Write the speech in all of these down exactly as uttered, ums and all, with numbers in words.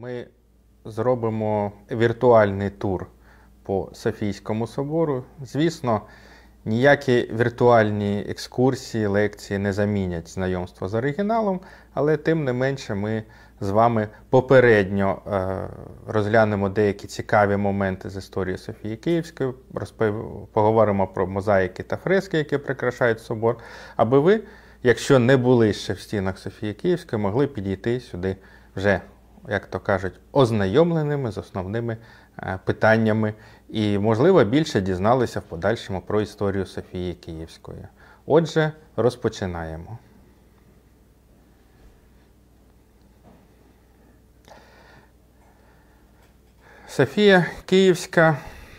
Ми зробимо віртуальний тур по Софійському собору. Звісно, ніякі віртуальні екскурсії, лекції не замінять знайомство з оригіналом, але тим не менше ми з вами попередньо е, розглянемо деякі цікаві моменти з історії Софії Київської, розпов... поговоримо про мозаїки та фрески, які прикрашають собор, аби ви, якщо не були ще в стінах Софії Київської, могли підійти сюди вже, як то кажуть, ознайомленими з основними е, питаннями і, можливо, більше дізналися в подальшому про історію Софії Київської. Отже, розпочинаємо. Софія Київська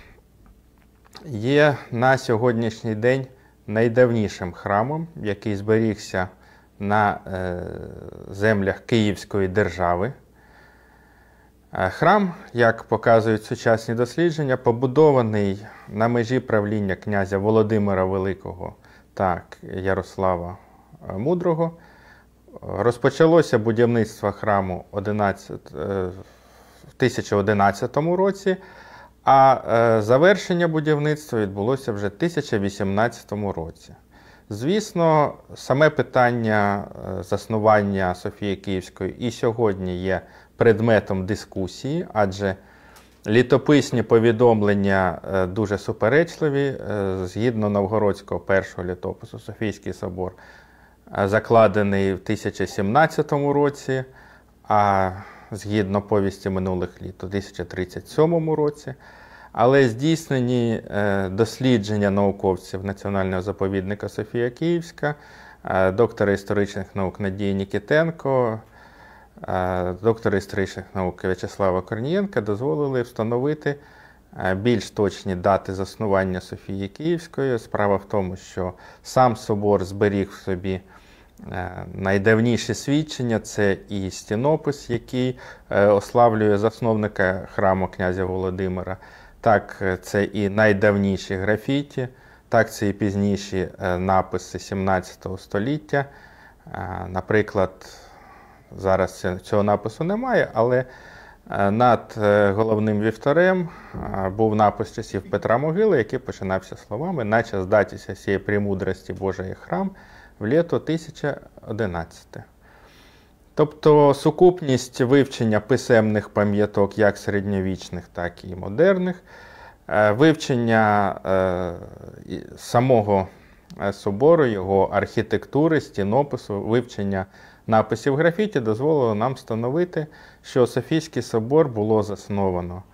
є на сьогоднішній день найдавнішим храмом, який зберігся на е, землях Київської держави. Храм, як показують сучасні дослідження, побудований на межі правління князя Володимира Великого та Ярослава Мудрого. Розпочалося будівництво храму в тисяча одинадцятому році, а завершення будівництва відбулося вже в тисяча вісімнадцятому році. Звісно, саме питання заснування Софії Київської і сьогодні є предметом дискусії, адже літописні повідомлення дуже суперечливі. Згідно Новгородського першого літопису, Софійський собор закладений в тисяча сімнадцятому році, а згідно повісті минулих літ у тисяча тридцять сьомому році. Але здійснені дослідження науковців Національного заповідника Софія Київська, доктора історичних наук Надії Нікітенко, доктора історичних наук В'ячеслава Корнієнка дозволили встановити більш точні дати заснування Софії Київської. Справа в тому, що сам собор зберіг в собі найдавніші свідчення. Це і стінопис, який ославлює засновника храму князя Володимира. Так, це і найдавніші графіті, так, це і пізніші написи сімнадцятого століття. Наприклад, зараз цього напису немає, але над головним вівтарем був напис часів Петра Могили, який починався словами «Наче здатися сіє премудрості Божої храм в літо тисяча одинадцяте». Тобто сукупність вивчення писемних пам'яток як середньовічних, так і модерних, вивчення самого собору, його архітектури, стінопису, вивчення написів графіті дозволило нам встановити, що Софійський собор було засновано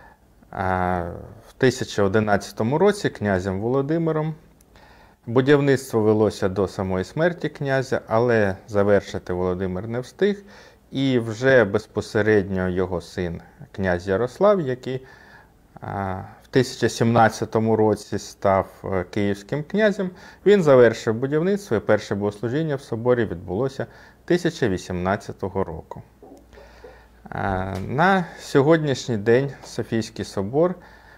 в тисяча одинадцятому році князем Володимиром. Будівництво велося до самої смерті князя, але завершити Володимир не встиг. І вже безпосередньо його син, князь Ярослав, який в тисяча сімнадцятому році став київським князем, він завершив будівництво, і перше богослужіння в соборі відбулося тисяча вісімнадцятого року. На сьогоднішній день Софійський собор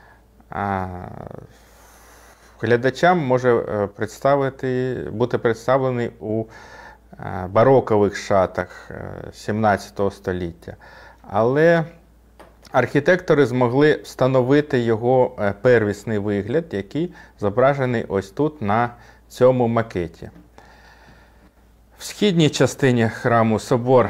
глядачам може представити, бути представлений у барокових шатах сімнадцятого століття. Але архітектори змогли встановити його первісний вигляд, який зображений ось тут на цьому макеті. В східній частині храму собор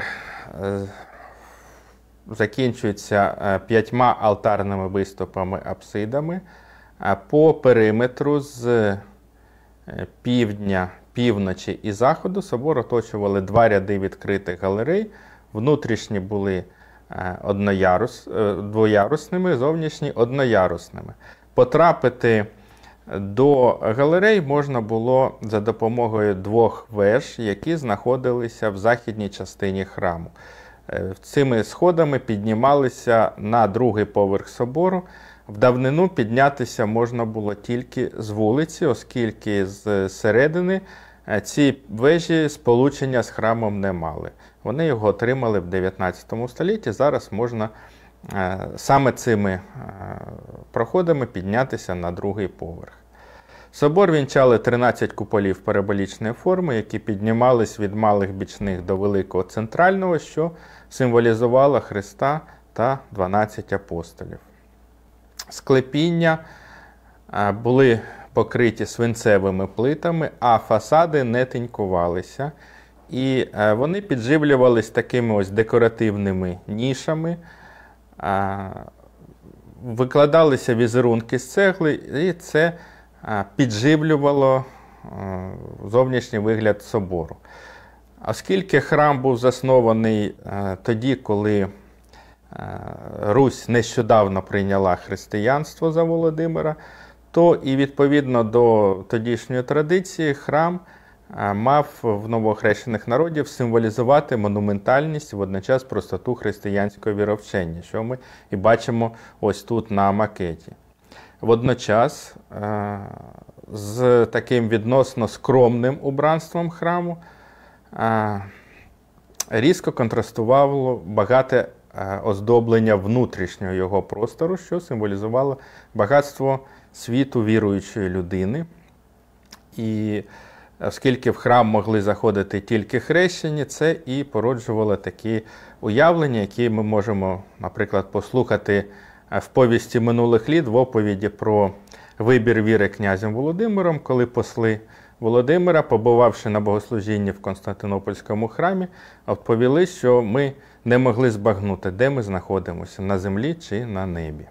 закінчується п'ятьма алтарними виступами-апсидами. По периметру з півдня, півночі і заходу собор оточували два ряди відкритих галерей. Внутрішні були одноярус, двоярусними, зовнішні одноярусними. Потрапити до галерей можна було за допомогою двох веж, які знаходилися в західній частині храму. Цими сходами піднімалися на другий поверх собору. В давнину піднятися можна було тільки з вулиці, оскільки з середини ці вежі сполучення з храмом не мали. Вони його отримали в дев'ятнадцятому столітті. Зараз можна саме цими проходами піднятися на другий поверх. Собор вінчали тринадцять куполів параболічної форми, які піднімались від малих бічних до великого центрального, що символізувало Христа та дванадцять апостолів. Склепіння були покриті свинцевими плитами, а фасади не тинькувалися. І вони підживлювались такими ось декоративними нішами, викладалися візерунки з цегли, і це підживлювало зовнішній вигляд собору. Оскільки храм був заснований тоді, коли Русь нещодавно прийняла християнство за Володимира, то і відповідно до тодішньої традиції храм мав в новоохрещених народів символізувати монументальність, водночас простоту християнського віровчення, що ми і бачимо ось тут на макеті. Водночас з таким відносно скромним убранством храму різко контрастувало багате оздоблення внутрішнього його простору, що символізувало багатство світу віруючої людини. І оскільки в храм могли заходити тільки хрещені, це і породжувало такі уявлення, які ми можемо, наприклад, послухати в повісті минулих літ, в оповіді про вибір віри князем Володимиром, коли посли Володимира, побувавши на богослужінні в Константинопольському храмі, відповіли, що ми не могли збагнути, де ми знаходимося, на землі чи на небі.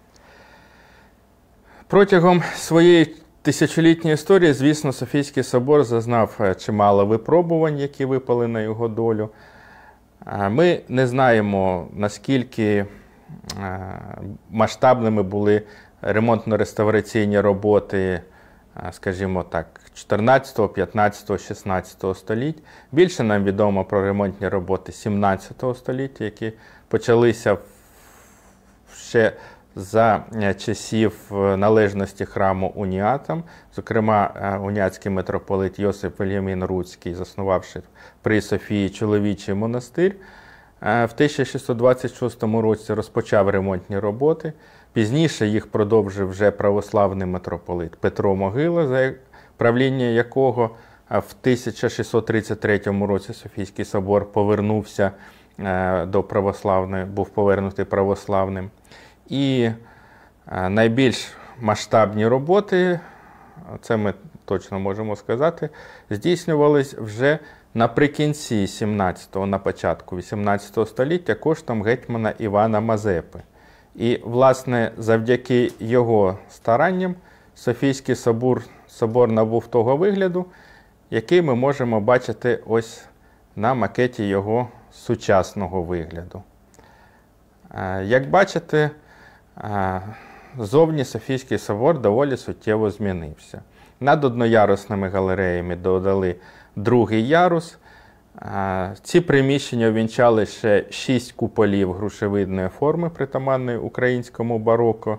Протягом своєї тисячолітньої історії, звісно, Софійський собор зазнав чимало випробувань, які випали на його долю. Ми не знаємо, наскільки масштабними були ремонтно-реставраційні роботи, скажімо так, чотирнадцятого, п'ятнадцятого, шістнадцятого століть. Більше нам відомо про ремонтні роботи сімнадцятого століття, які почалися ще за часів належності храму уніатам. Зокрема, уніатський митрополит Йосип Вельямін Руцький, заснувавши при Софії чоловічий монастир, в тисяча шістсот двадцять шостому році розпочав ремонтні роботи. Пізніше їх продовжив вже православний митрополит Петро Могила, за правління якого в тисяча шістсот тридцять третьому році Софійський собор повернувся до православної, був повернутий православним. І найбільш масштабні роботи, це ми точно можемо сказати, здійснювались вже наприкінці сімнадцятого, на початку вісімнадцятого століття коштом гетьмана Івана Мазепи. І, власне, завдяки його старанням Софійський собор, собор набув того вигляду, який ми можемо бачити ось на макеті його сучасного вигляду. Як бачите, зовні Софійський собор доволі суттєво змінився. Над одноярусними галереями додали другий ярус. Ці приміщення увінчали ще шість куполів грушевидної форми, притаманної українському бароко.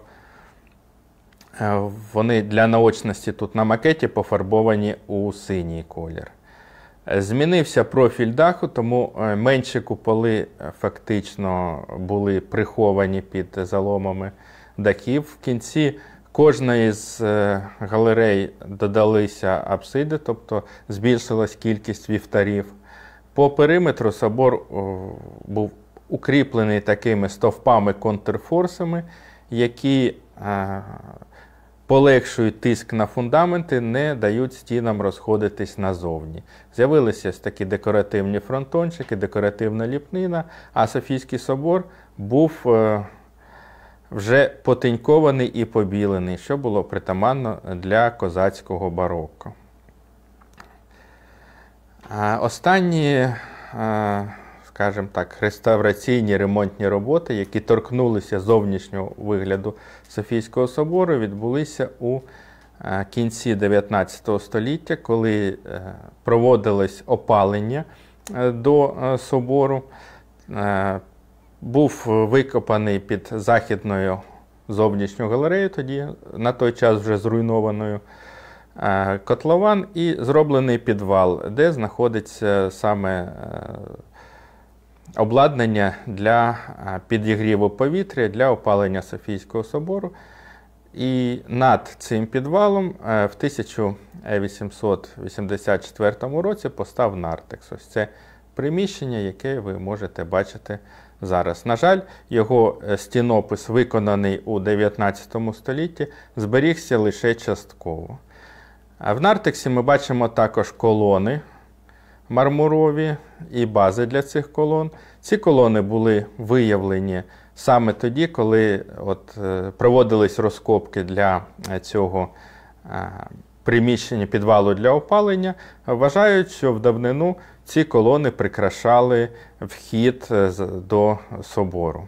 Вони для наочності тут на макеті пофарбовані у синій колір. Змінився профіль даху, тому менші куполи фактично були приховані під заломами дахів. В кінці кожної з галерей додалися апсиди, тобто збільшилась кількість вівтарів. По периметру собор був укріплений такими стовпами-контрфорсами, які полегшують тиск на фундаменти, не дають стінам розходитись назовні. З'явилися такі декоративні фронтончики, декоративна ліпнина, а Софійський собор був вже потинькований і побілений, що було притаманно для козацького барокко. Останні, скажімо так, реставраційні ремонтні роботи, які торкнулися зовнішнього вигляду Софійського собору, відбулися у кінці дев'ятнадцятого століття, коли проводилось опалення до собору. Був викопаний під західною зовнішньою галереєю, тоді на той час вже зруйнованою, котлован і зроблений підвал, де знаходиться саме обладнання для підігріву повітря, для опалення Софійського собору. І над цим підвалом в тисяча вісімсот вісімдесят четвертому році постав нартекс. Ось це приміщення, яке ви можете бачити зараз. На жаль, його стінопис, виконаний у дев'ятнадцятому столітті, зберігся лише частково. В нартексі ми бачимо також колони мармурові і бази для цих колон. Ці колони були виявлені саме тоді, коли от, проводились розкопки для цього приміщення підвалу для опалення. Вважають, що в давнину ці колони прикрашали вхід до собору.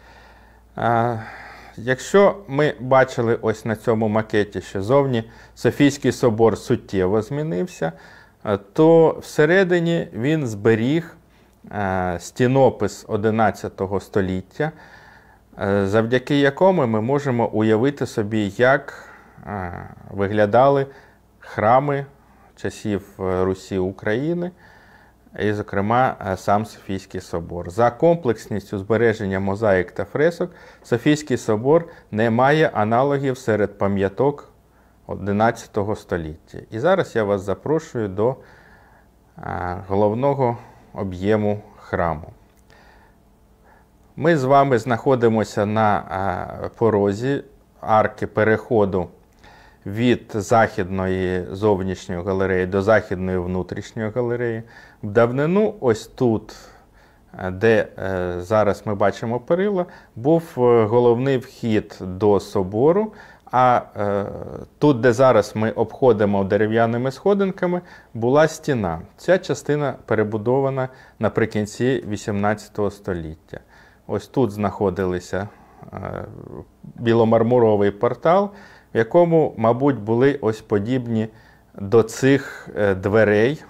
Якщо ми бачили ось на цьому макеті, що зовні Софійський собор суттєво змінився, то всередині він зберіг стінопис одинадцятого століття, завдяки якому ми можемо уявити собі, як виглядали храми часів Русі України, і, зокрема, сам Софійський собор. За комплексністю збереження мозаїк та фресок Софійський собор не має аналогів серед пам'яток одинадцятого століття. І зараз я вас запрошую до головного об'єму храму. Ми з вами знаходимося на порозі арки переходу від західної зовнішньої галереї до західної внутрішньої галереї. В давнину ось тут, де зараз ми бачимо перила, був головний вхід до собору, а тут, де зараз ми обходимо дерев'яними сходинками, була стіна. Ця частина перебудована наприкінці вісімнадцятого століття. Ось тут знаходилися біломармуровий портал, в якому, мабуть, були ось подібні до цих дверей.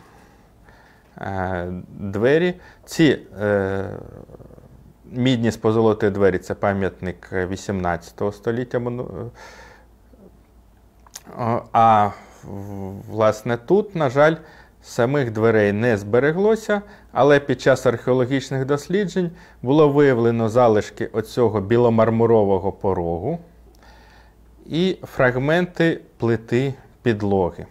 Двері. Ці е, мідні з позолотої двері – це пам'ятник вісімнадцятого століття. А, власне, тут, на жаль, самих дверей не збереглося, але під час археологічних досліджень було виявлено залишки оцього біломармурового порогу і фрагменти плити підлоги.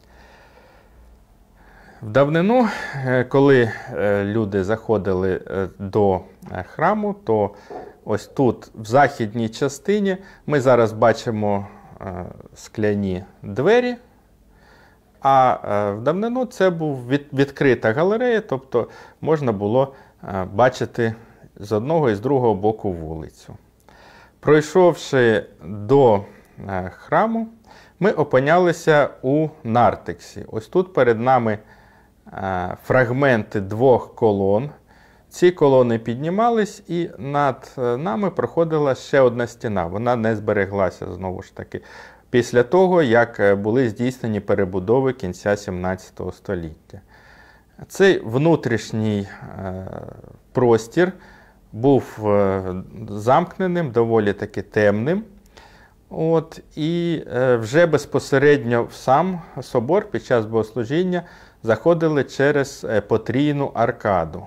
В давнину, коли люди заходили до храму, то ось тут, в західній частині, ми зараз бачимо скляні двері, а в давнину це був відкрита галерея, тобто можна було бачити з одного і з другого боку вулицю. Пройшовши до храму, ми опинялися у нартексі. Ось тут перед нами фрагменти двох колон. Ці колони піднімались, і над нами проходила ще одна стіна. Вона не збереглася, знову ж таки, після того, як були здійснені перебудови кінця сімнадцятого століття. Цей внутрішній простір був замкненим, доволі таки темним. От, і вже безпосередньо в сам собор під час богослужіння заходили через потрійну аркаду.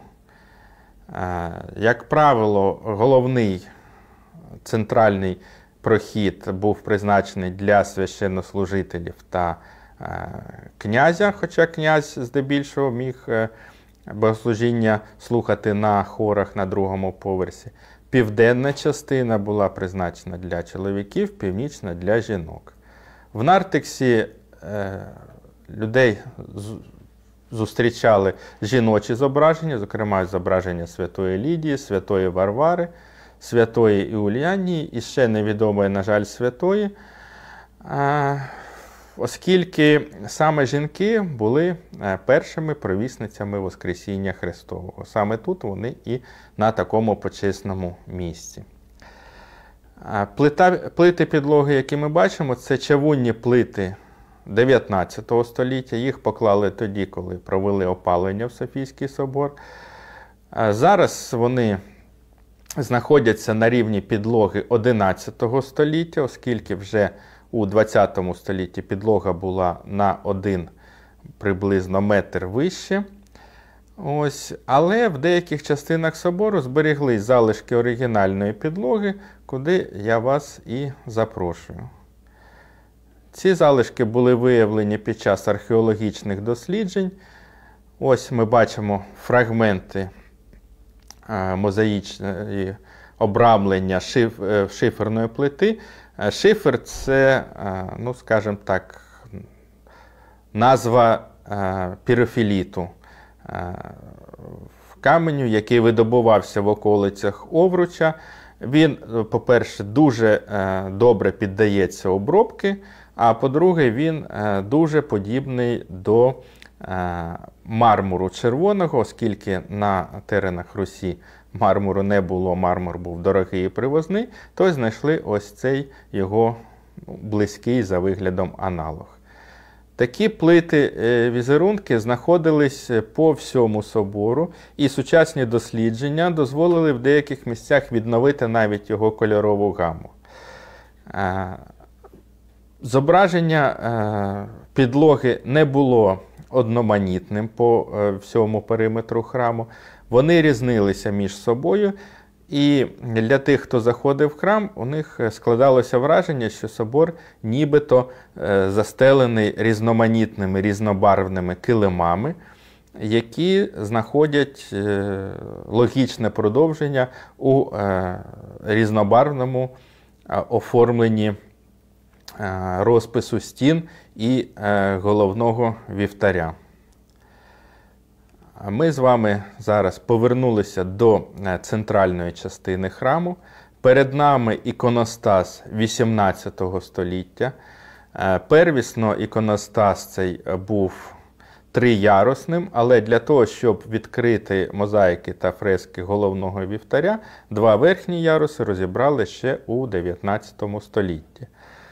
Як правило, головний центральний прохід був призначений для священнослужителів та князя, хоча князь здебільшого міг богослужіння слухати на хорах на другому поверсі. Південна частина була призначена для чоловіків, північна – для жінок. В нартексі е, людей зустрічали жіночі зображення, зокрема зображення Святої Лідії, Святої Варвари, Святої Іуліанії і ще невідомої, на жаль, святої, е, оскільки саме жінки були першими провісницями Воскресіння Христового. Саме тут вони і на такому почесному місці. Плита, плити підлоги, які ми бачимо, це чавунні плити дев'ятнадцятого століття. Їх поклали тоді, коли провели опалення в Софійський собор. Зараз вони знаходяться на рівні підлоги одинадцятого століття, оскільки вже у двадцятому столітті підлога була на один приблизно метр вище. Ось. Але в деяких частинах собору зберіглись залишки оригінальної підлоги, куди я вас і запрошую. Ці залишки були виявлені під час археологічних досліджень. Ось ми бачимо фрагменти мозаїчної обрамлення шиф, шиферної плити. Шифер – це, ну, скажімо так, назва пірофіліту, каменю, який видобувався в околицях Овруча. Він, по-перше, дуже добре піддається обробки, а по-друге, він дуже подібний до мармуру червоного, оскільки на теренах Русі мармуру не було, мармур був дорогий і привозний, то знайшли ось цей його близький за виглядом аналог. Такі плити візерунки знаходились по всьому собору, і сучасні дослідження дозволили в деяких місцях відновити навіть його кольорову гаму. Зображення підлоги не було одноманітним по всьому периметру храму. Вони різнилися між собою, і для тих, хто заходив в храм, у них складалося враження, що собор нібито застелений різноманітними, різнобарвними килимами, які знаходять логічне продовження у різнобарвному оформленні розпису стін і головного вівтаря. Ми з вами зараз повернулися до центральної частини храму. Перед нами іконостас вісімнадцятого століття. Первісно іконостас цей був триярусним, але для того, щоб відкрити мозаїки та фрески головного вівтаря, два верхні яруси розібрали ще у дев'ятнадцятому столітті.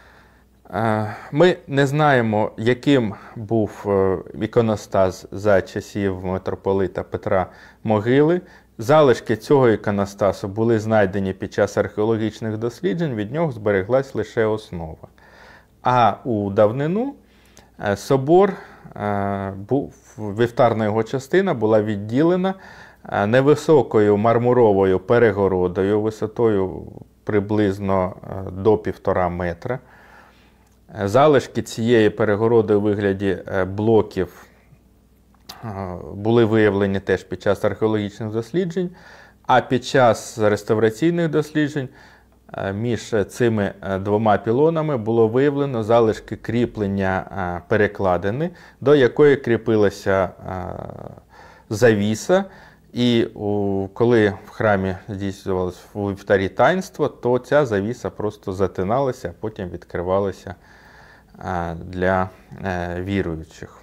Ми не знаємо, яким був іконостас за часів митрополита Петра Могили. Залишки цього іконостасу були знайдені під час археологічних досліджень, від нього збереглась лише основа. А у давнину собор, вівтарна його частина була відділена невисокою мармуровою перегородою висотою приблизно до півтора метра. Залишки цієї перегороди у вигляді блоків були виявлені теж під час археологічних досліджень, а під час реставраційних досліджень між цими двома пілонами було виявлено залишки кріплення перекладини, до якої кріпилася завіса. І коли в храмі здійснювалося у вівтарі таїнство, то ця завіса просто затиналася, а потім відкривалася для віруючих.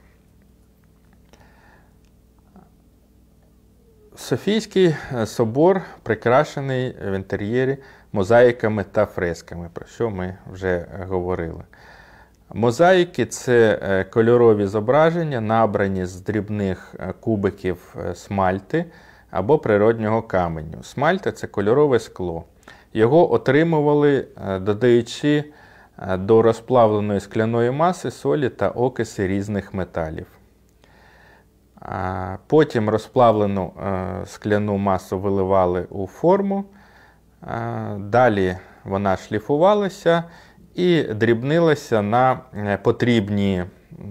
Софійський собор прикрашений в інтер'єрі мозаїками та фресками, про що ми вже говорили. Мозаїки – це кольорові зображення, набрані з дрібних кубиків смальти або природнього каменю. Смальта – це кольорове скло. Його отримували, додаючи до розплавленої скляної маси солі та окиси різних металів. Потім розплавлену скляну масу виливали у форму, далі вона шліфувалася і дрібнилася на потрібні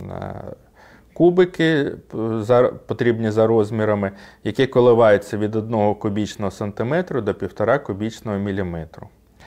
кубики, потрібні за розмірами, які коливаються від одного кубічного сантиметру до півтора кубічного міліметру.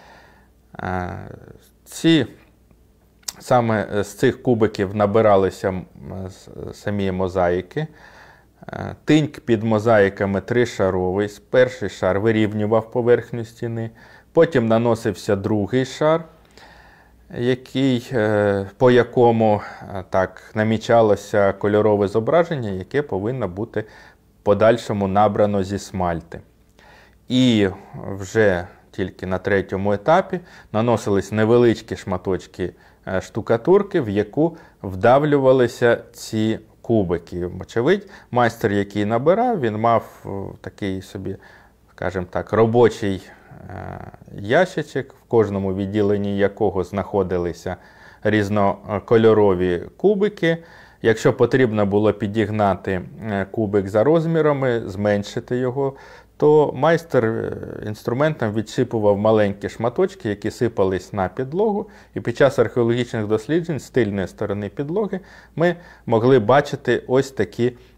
Ці, саме з цих кубиків набиралися самі мозаїки. Тиньк під мозаїками тришаровий. Перший шар вирівнював поверхню стіни, потім наносився другий шар, який, по якому так, намічалося кольорове зображення, яке повинно бути в подальшому набрано зі смальти. І вже тільки на третьому етапі наносились невеличкі шматочки штукатурки, в яку вдавлювалися ці кубики. Очевидь, майстер, який набирав, він мав такий собі, скажімо так, робочий ящичок, в кожному відділенні якого знаходилися різнокольорові кубики. Якщо потрібно було підігнати кубик за розмірами, зменшити його, то майстер інструментом відсипував маленькі шматочки, які сипались на підлогу. І під час археологічних досліджень з тильної сторони підлоги ми могли бачити ось такі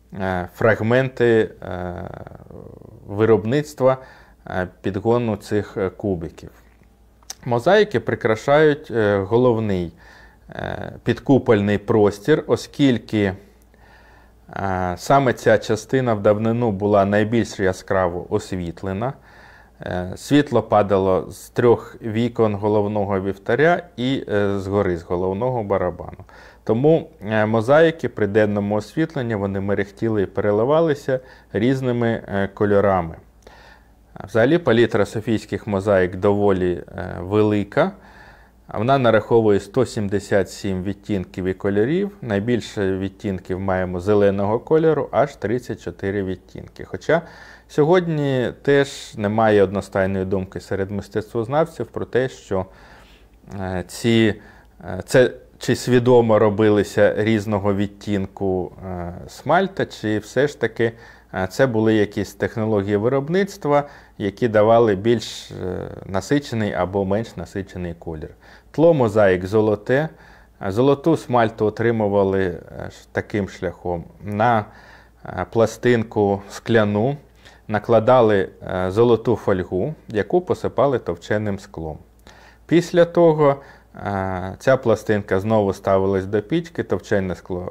фрагменти виробництва підгону цих кубиків. Мозаїки прикрашають головний підкупольний простір, оскільки саме ця частина в давнину була найбільш яскраво освітлена. Світло падало з трьох вікон головного вівтаря і згори, з головного барабану. Тому мозаїки при денному освітленні вони мерехтіли і переливалися різними кольорами. Взагалі палітра софійських мозаїк доволі велика. Вона нараховує сто сімдесят сім відтінків і кольорів. Найбільше відтінків маємо зеленого кольору, аж тридцять чотири відтінки. Хоча сьогодні теж немає одностайної думки серед мистецтвознавців про те, що ці, це чи свідомо робилися різного відтінку смальта, чи все ж таки це були якісь технології виробництва, які давали більш насичений або менш насичений колір. Тло мозаїк золоте. Золоту смальту отримували таким шляхом. На пластинку скляну накладали золоту фольгу, яку посипали товченим склом. Після того ця пластинка знову ставилась до пічки, товчене скло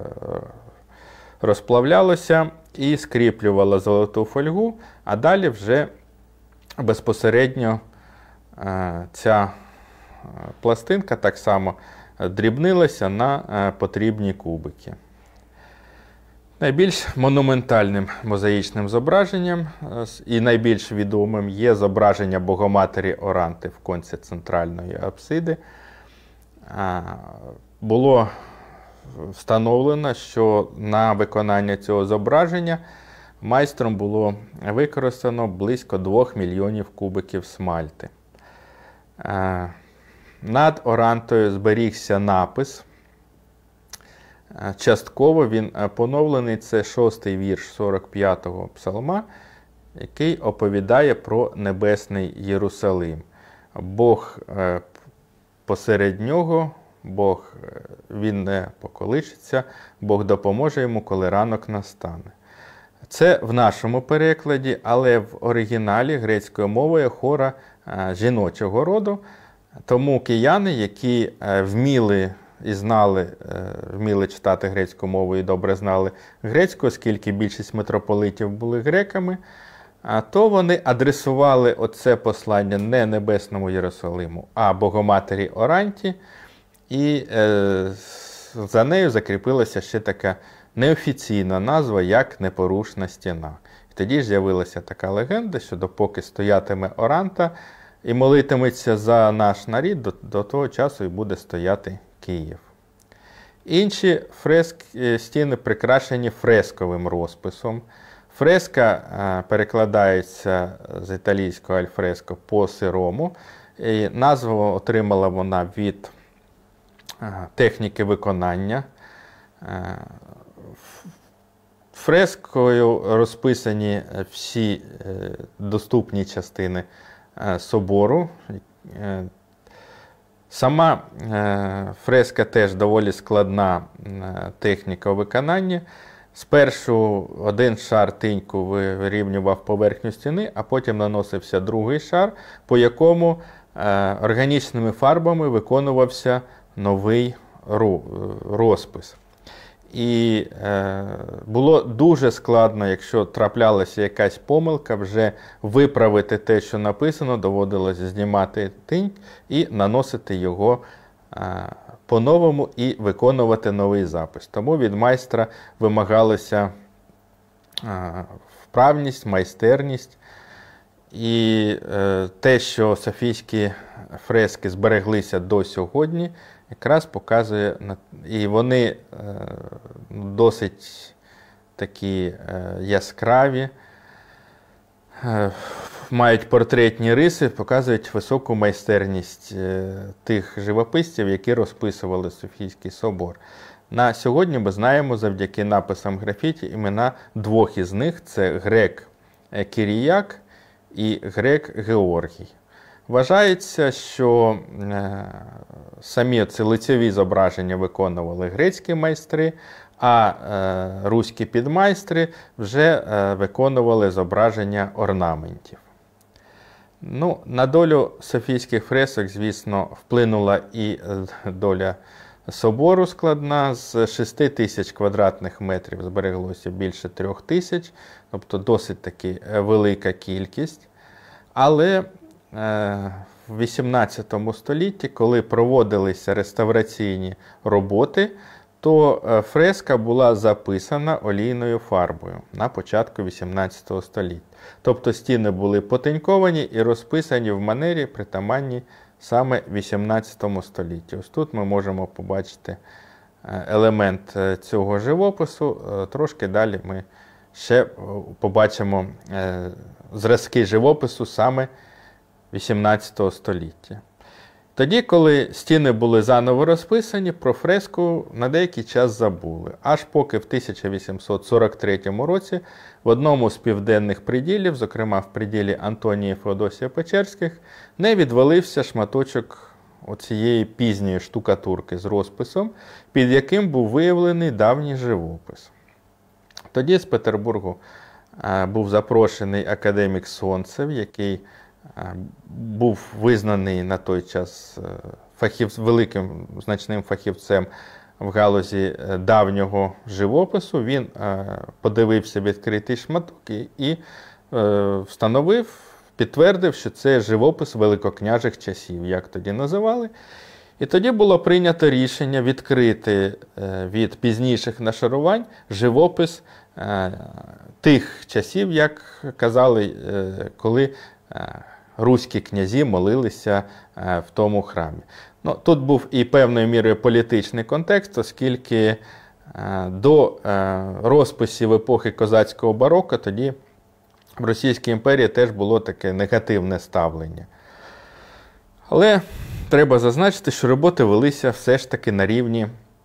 розплавлялося і скріплювало золоту фольгу, а далі вже безпосередньо ця пластинка так само дрібнилася на потрібні кубики. Найбільш монументальним мозаїчним зображенням і найбільш відомим є зображення Богоматері Оранти в конці центральної апсиди. Було встановлено, що на виконання цього зображення майстром було використано близько двох мільйонів кубиків смальти. Над Орантою зберігся напис. Частково він поновлений, це шостий вірш сорок п'ятого псалма, який оповідає про небесний Єрусалим. Бог посеред нього, Бог, він не поколишиться, Бог допоможе йому, коли ранок настане. Це в нашому перекладі, але в оригіналі грецькою мовою хора жіночого роду, тому кияни, які вміли і знали, вміли читати грецьку мову і добре знали грецьку, оскільки більшість митрополитів були греками, то вони адресували оце послання не небесному Єрусалиму, а Богоматері Оранті, і е, за нею закріпилася ще така неофіційна назва, як Непорушна стіна. І тоді ж з'явилася така легенда, що допоки стоятиме Оранта і молитиметься за наш нарід, до, до того часу і буде стояти Київ. Інші фрески, стіни прикрашені фресковим розписом. Фреска а, перекладається з італійського альфреско по-сирому. І назву отримала вона від а, техніки виконання. А, фрескою розписані всі е, доступні частини е, собору. Е, Сама е, фреска теж доволі складна е, техніка у виконанні. Спершу один шар тиньку вирівнював поверхню стіни, а потім наносився другий шар, по якому е, органічними фарбами виконувався новий ро, розпис. І е, було дуже складно, якщо траплялася якась помилка, вже виправити те, що написано, доводилося знімати тинь і наносити його е, по-новому і виконувати новий запис. Тому від майстра вимагалася е, вправність, майстерність. І е, те, що софійські фрески збереглися до сьогодні, якраз показує, і вони е, досить такі е, яскраві, е, мають портретні риси, показують високу майстерність е, тих живописців, які розписували Софійський собор. На сьогодні ми знаємо завдяки написам графіті імена двох із них – це грек Кіріяк і грек Георгій. Вважається, що е, самі ці лицеві зображення виконували грецькі майстри, а е, руські підмайстри вже е, виконували зображення орнаментів. Ну, на долю софійських фресок, звісно, вплинула і доля собору складна. З шести тисяч квадратних метрів збереглося більше трьох тисяч, тобто досить таки велика кількість. Але е, в вісімнадцятому столітті, коли проводилися реставраційні роботи, то фреска була записана олійною фарбою на початку вісімнадцятого століття. Тобто стіни були потоньковані і розписані в манері, притаманній саме вісімнадцятому столітті. Ось тут ми можемо побачити елемент цього живопису. Трошки далі ми ще побачимо зразки живопису саме вісімнадцятого століття. Тоді, коли стіни були заново розписані, про фреску на деякий час забули. Аж поки в тисяча вісімсот сорок третьому році в одному з південних приділів, зокрема в приділі Антонія Феодосія Печерських, не відвалився шматочок оцієї пізньої штукатурки з розписом, під яким був виявлений давній живопис. Тоді з Петербургу був запрошений академік Сонцев, який був визнаний на той час фахів, великим значним фахівцем в галузі давнього живопису. Він подивився відкритий шматок і, і встановив, підтвердив, що це живопис великокняжих часів, як тоді називали. І тоді було прийнято рішення відкрити від пізніших нашарувань живопис тих часів, як казали, коли руські князі молилися в тому храмі. Ну, тут був і певною мірою політичний контекст, оскільки до розписів епохи козацького бароко тоді в Російській імперії теж було таке негативне ставлення. Але треба зазначити, що роботи велися все ж таки на рівні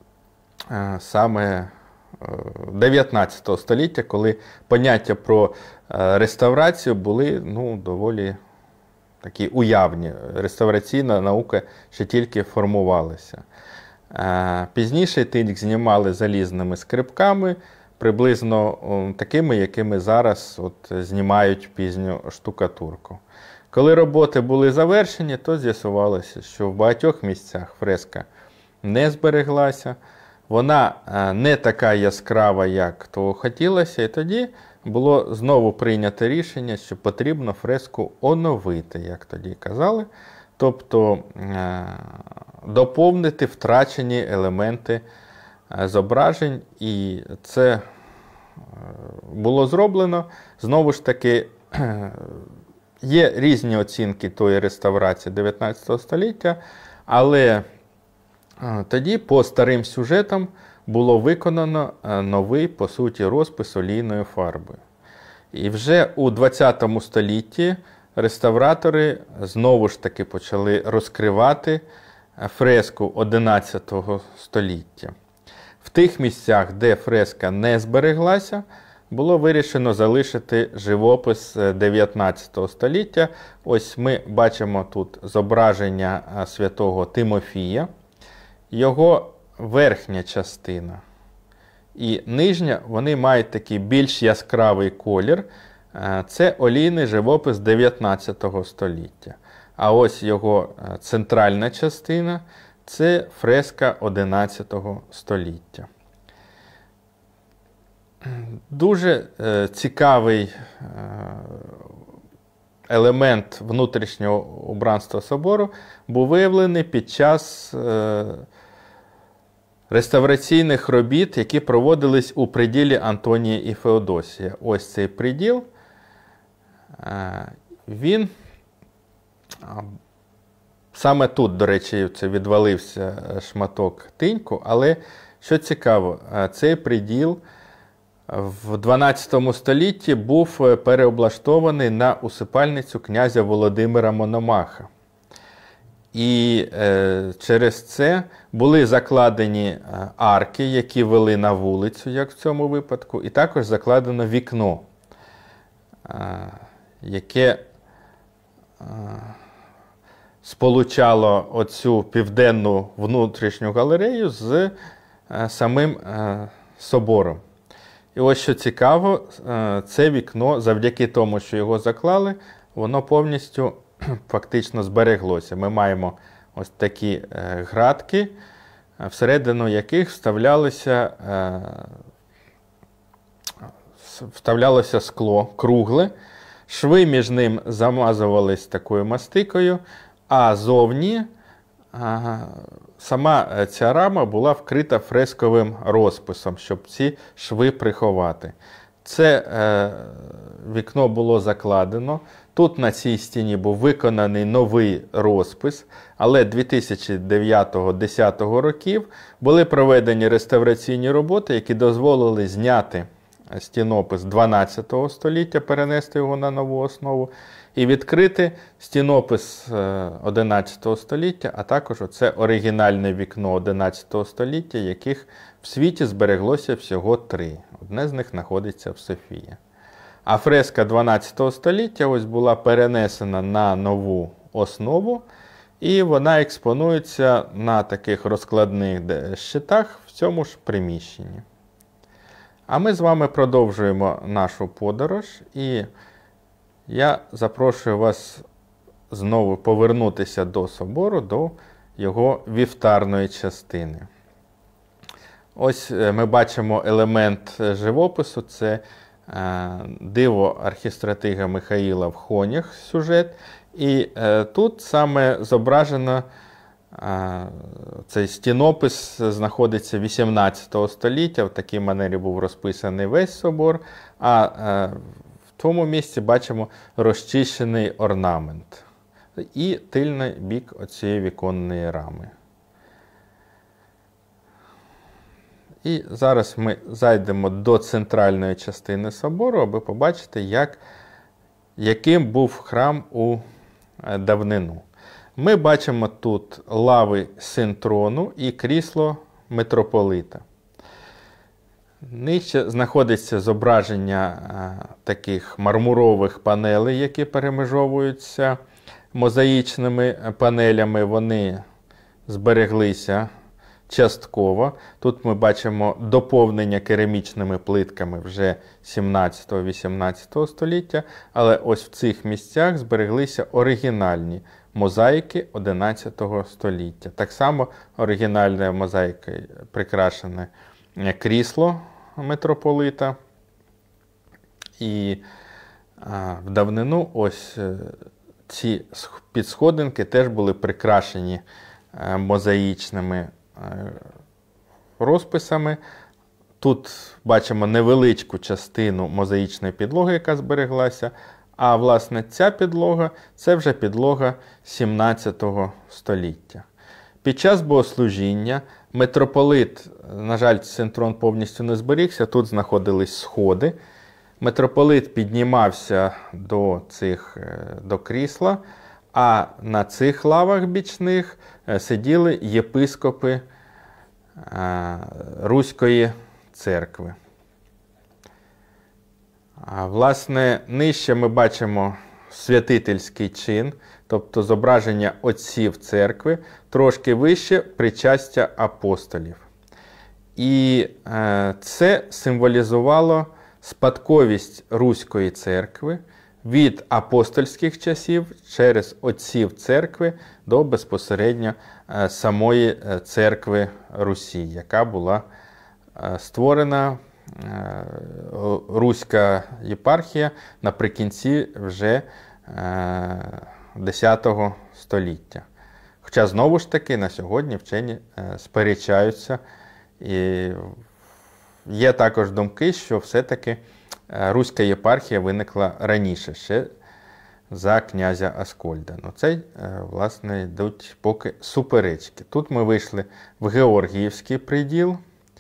саме дев'ятнадцятого століття, коли поняття про реставрацію були ну, доволі такі уявні. Реставраційна наука ще тільки формувалася. Пізніше тиньк знімали залізними скрипками, приблизно такими, якими зараз от знімають пізню штукатурку. Коли роботи були завершені, то з'ясувалося, що в багатьох місцях фреска не збереглася, вона не така яскрава, як того хотілося, і тоді було знову прийнято рішення, що потрібно фреску оновити, як тоді казали, тобто доповнити втрачені елементи зображень, і це було зроблено. Знову ж таки, є різні оцінки тої реставрації дев'ятнадцятого століття, але тоді по старим сюжетам було виконано новий, по суті, розпис олійною фарбою. І вже у двадцятому столітті реставратори знову ж таки почали розкривати фреску одинадцятого століття. В тих місцях, де фреска не збереглася, було вирішено залишити живопис дев'ятнадцятого століття. Ось ми бачимо тут зображення святого Тимофія, його верхня частина і нижня, вони мають такий більш яскравий колір. Це олійний живопис дев'ятнадцятого століття. А ось його центральна частина – це фреска одинадцятого століття. Дуже е, цікавий е, елемент внутрішнього убранства собору був виявлений під час е, реставраційних робіт, які проводились у приділі Антонія і Феодосія. Ось цей приділ, е, він саме тут, до речі, це відвалився шматок тиньку, але що цікаво, цей приділ в дванадцятому столітті був переоблаштований на усипальницю князя Володимира Мономаха. І е, через це були закладені арки, які вели на вулицю, як в цьому випадку, і також закладено вікно, е, яке е, сполучало оцю південну внутрішню галерею з е, самим е, собором. І ось що цікаво, це вікно, завдяки тому, що його заклали, воно повністю фактично збереглося. Ми маємо ось такі градки, всередину яких вставлялося, вставлялося скло кругле, шви між ним замазувались такою мастикою, а зовні сама ця рама була вкрита фресковим розписом, щоб ці шви приховати. Це е, вікно було закладено. Тут на цій стіні був виконаний новий розпис, але дві тисячі дев'ятого - дві тисячі десятого років були проведені реставраційні роботи, які дозволили зняти стінопис дванадцятого століття, перенести його на нову основу, і відкрити стінопис одинадцятого століття, а також оце оригінальне вікно одинадцятого століття, яких в світі збереглося всього три. Одне з них знаходиться в Софії. А фреска дванадцятого століття ось була перенесена на нову основу, і вона експонується на таких розкладних щитах в цьому ж приміщенні. А ми з вами продовжуємо нашу подорож, і я запрошую вас знову повернутися до собору, до його вівтарної частини. Ось ми бачимо елемент живопису, це диво архістратига Михаїла в Хонях сюжет. І тут саме зображено, цей стінопис знаходиться вісімнадцятого століття, в такій манері був розписаний весь собор, а в тому місці бачимо розчищений орнамент і тильний бік оцієї віконної рами. І зараз ми зайдемо до центральної частини собору, аби побачити, як, яким був храм у давнину. Ми бачимо тут лави синтрону і крісло митрополита. Нижче знаходиться зображення таких мармурових панелей, які перемежовуються мозаїчними панелями. Вони збереглися частково. Тут ми бачимо доповнення керамічними плитками вже сімнадцятого - вісімнадцятого століття, але ось в цих місцях збереглися оригінальні мозаїки одинадцятого століття. Так само оригінальною мозаїкою прикрашене крісло митрополита. І а, в давнину ось ці підсходинки теж були прикрашені а, мозаїчними а, розписами. Тут бачимо невеличку частину мозаїчної підлоги, яка збереглася, а власне ця підлога – це вже підлога сімнадцятого століття. Під час богослужіння митрополит, на жаль, синтрон повністю не зберігся, тут знаходились сходи. Митрополит піднімався до, цих, до крісла, а на цих лавах бічних сиділи єпископи Руської церкви. А, власне, нижче ми бачимо святительський чин, тобто зображення отців церкви, трошки вище причастя апостолів. І е, це символізувало спадковість Руської церкви від апостольських часів через отців церкви до безпосередньо е, самої церкви Русі, яка була е, створена е, Руська єпархія наприкінці вже е, десятого століття. Хоча, знову ж таки, на сьогодні вчені е, сперечаються. І є також думки, що все-таки Руська єпархія виникла раніше, ще за князя Аскольда. Ну, це, власне, йдуть поки суперечки. Тут ми вийшли в Георгіївський приділ.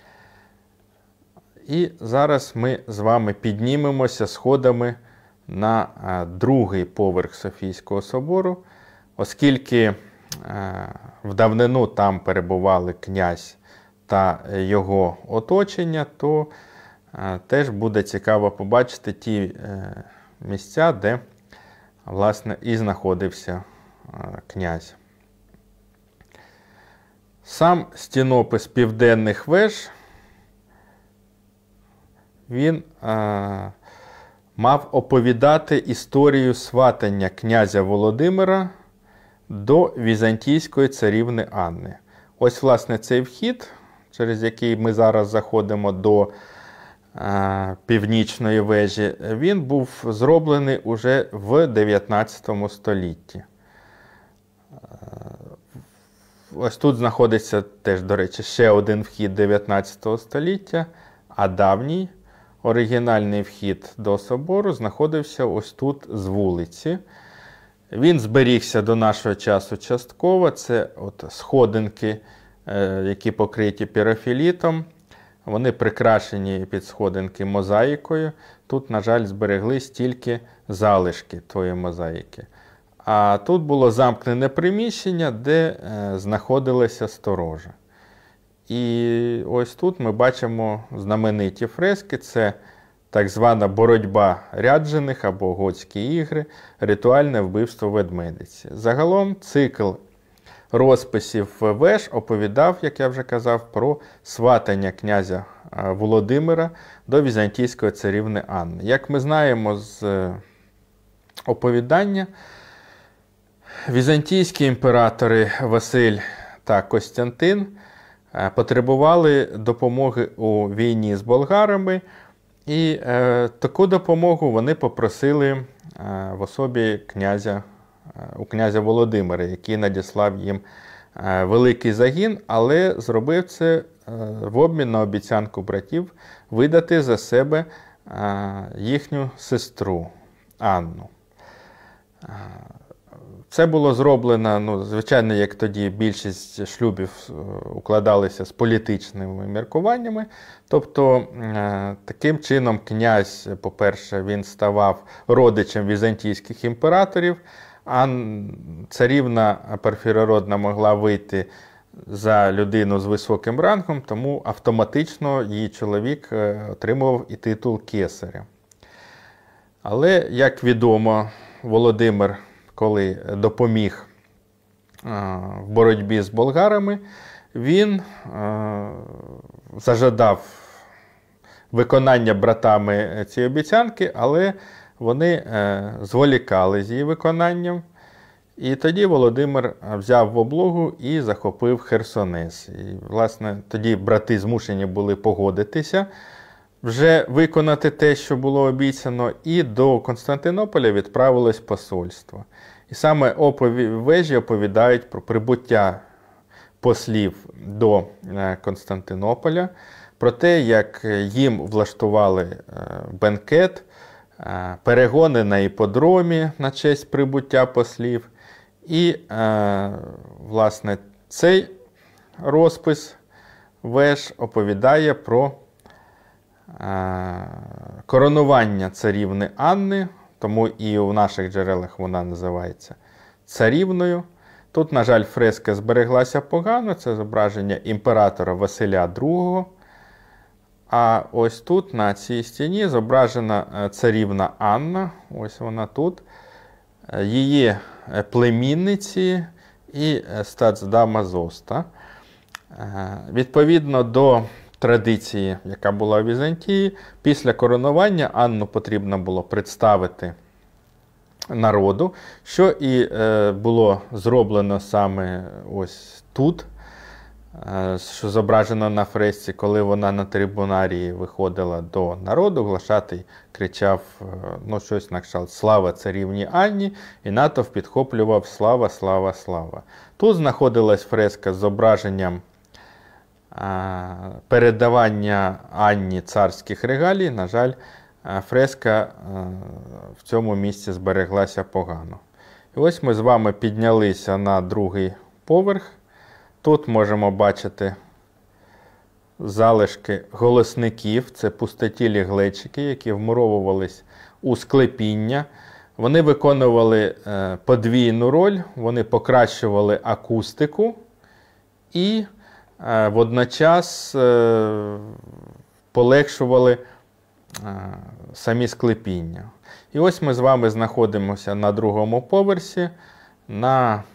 І зараз ми з вами піднімемося сходами на другий поверх Софійського собору, оскільки в давнину там перебували князь та його оточення, то а, теж буде цікаво побачити ті е, місця, де, власне, і знаходився е, князь. Сам стінопис південних веж він е, мав оповідати історію сватання князя Володимира до візантійської царівни Анни. Ось, власне, цей вхід, через який ми зараз заходимо до е, північної вежі, він був зроблений уже в дев'ятнадцятому столітті. Ось тут знаходиться теж, до речі, ще один вхід дев'ятнадцятого століття, а давній оригінальний вхід до собору знаходився ось тут з вулиці. Він зберігся до нашого часу частково. Це от сходинки, які покриті пірофілітом. Вони прикрашені під сходинки мозаїкою. Тут, на жаль, збереглись тільки залишки тої мозаїки. А тут було замкнене приміщення, де е, знаходилася сторожа. І ось тут ми бачимо знамениті фрески. Це так звана боротьба ряджених або готські ігри, ритуальне вбивство ведмедиці. Загалом цикл розписів веж оповідав, як я вже казав, про сватання князя Володимира до візантійської царівни Анни. Як ми знаємо з оповідання, візантійські імператори Василь та Костянтин потребували допомоги у війні з болгарами, і е, таку допомогу вони попросили е, в особі князя, е, у князя Володимира, який надіслав їм е, великий загін, але зробив це е, в обмін на обіцянку братів видати за себе е, їхню сестру Анну. Е, Це було зроблено, ну, звичайно, як тоді більшість шлюбів укладалися з політичними міркуваннями. Тобто, е, таким чином князь, по-перше, він ставав родичем візантійських імператорів, а царівна перфірородна могла вийти за людину з високим рангом, тому автоматично її чоловік отримував і титул кесаря. Але, як відомо, Володимир, коли допоміг в боротьбі з болгарами, він зажадав виконання братами цієї обіцянки, але вони зволікали з її виконанням. І тоді Володимир взяв в облогу і захопив Херсонес. І, власне, тоді брати змушені були погодитися вже виконати те, що було обіцяно, і до Константинополя відправилось посольство. І саме опові... вежі оповідають про прибуття послів до Константинополя, про те, як їм влаштували бенкет, перегони на іпподромі на честь прибуття послів. І, власне, цей розпис веж оповідає про коронування царівни Анни, тому і у наших джерелах вона називається царівною. Тут, на жаль, фреска збереглася погано, це зображення імператора Василя другого. А ось тут, на цій стіні, зображена царівна Анна, ось вона тут, її племінниці і статсдама Зоста. Відповідно до традиції, яка була у Візантії, після коронування Анну потрібно було представити народу, що і було зроблено саме ось тут, що зображено на фресці, коли вона на трибунарії виходила до народу, глашатий кричав, ну, щось на кшталт «Слава царівні Анні», і натовп підхоплював «Слава, слава, слава». Тут знаходилась фреска з зображенням передавання Анні царських регалій. На жаль, фреска в цьому місці збереглася погано. І ось ми з вами піднялися на другий поверх. Тут можемо бачити залишки голосників, це пустотілі глечики, які вмуровувались у склепіння. Вони виконували подвійну роль, вони покращували акустику і водночас полегшували самі склепіння. І ось ми з вами знаходимося на другому поверсі, на